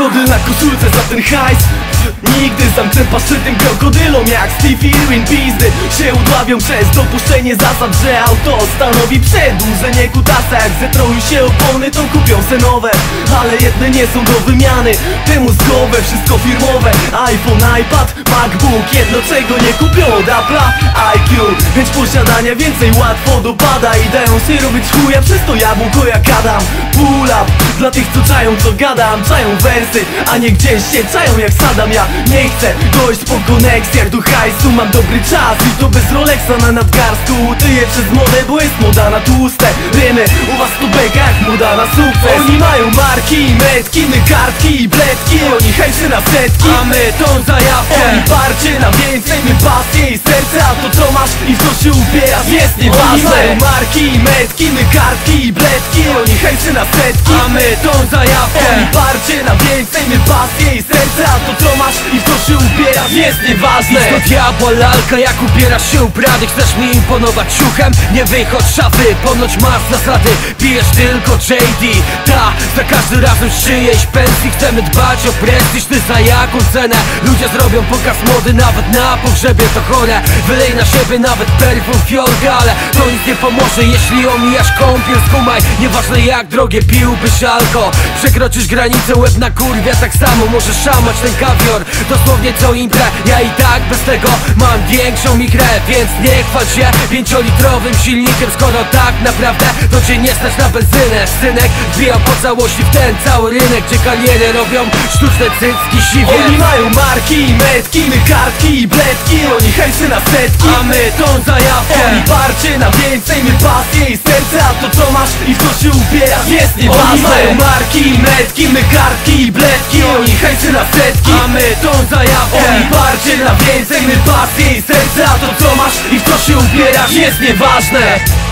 krokodyl na koszulce za ten hajs. Nigdy zamknę paszytym krokodylom jak Steve Irwin. Pizdy się udławią przez dopuszczenie zasad, że auto stanowi przedłużenie kutasa. Jak zetroją się opony, to kupią se nowe, ale jedne nie są do wymiany. Temu z głowy wszystko firmowe. iPhone, iPad, MacBook, jedno czego nie kupią od Apple'a IQ. Więc posiadania więcej łatwo dopada i dają się robić chuja, przez to jabłko jak Adam. Pull up dla tych co czają co gadam. Czają wersy, a nie gdzieś się czają jak Saddam. Ja nie chcę dojść po koneksjach do hajsu. Mam dobry czas i to bez Rolexa na nadgarstku. Tyję przez modę, bo jest moda na tłuste rymy. U was to beka jak moda na sukces. Oni mają marki, metki, my kartki i bledki. Oni hajsy na setki, a my tą zajawkę. Oni parcie na więcej, my pasję i serce. A to co masz i w co się ubierasz jest nieważne. Oni mają marki, metki, my kartki i bledki. Oni hajsy na setki, a my tą zajawkę. Oni parcie na więcej, my pasję i serce. A to co masz i w co się ubierasz jest nieważne. Idź do diabła lalka, jak ubierasz się ubrany. Chcesz mi imponować ciuchem? Nie wychodź z szafy, ponoć masz zasady. Pijesz tylko JD, ta, za każdym razem z czyjejś pensji. Chcemy dbać o prestiż, ty za jaką cenę? Ludzie zrobią pokaz mody, nawet na pogrzebie to chore. Wylej na siebie nawet perfum fiolka, ale to nic nie pomoże, jeśli omijasz kąpiel. Skumaj, nieważne jak drogie piłbyś alko. Przekroczysz granicę, łeb na kurwia, tak samo możesz szamać ten kawior. Dosłownie co intrę, ja i tak bez tego mam większą migrę. Więc nie chwal się 5-litrowym silnikiem, skoro tak naprawdę to cię nie stać na benzynę. Synek wbijał po całości w ten cały rynek, gdzie kariery robią sztuczne cycki siwie. Oni mają marki, metki, my kartki i bledki. Oni hejsy na setki, a my tą zajawkę. Oni parcie na więcej, my pasję i serce. A to co masz i w co się ubierasz jest nieważne. Oni mają marki, metki, my kartki i bledki. Oni hejsy na setki, a my tą zajawkę. Oni parcie na więcej, my pasję i serce. A to co masz i w co się ubierasz jest nieważne.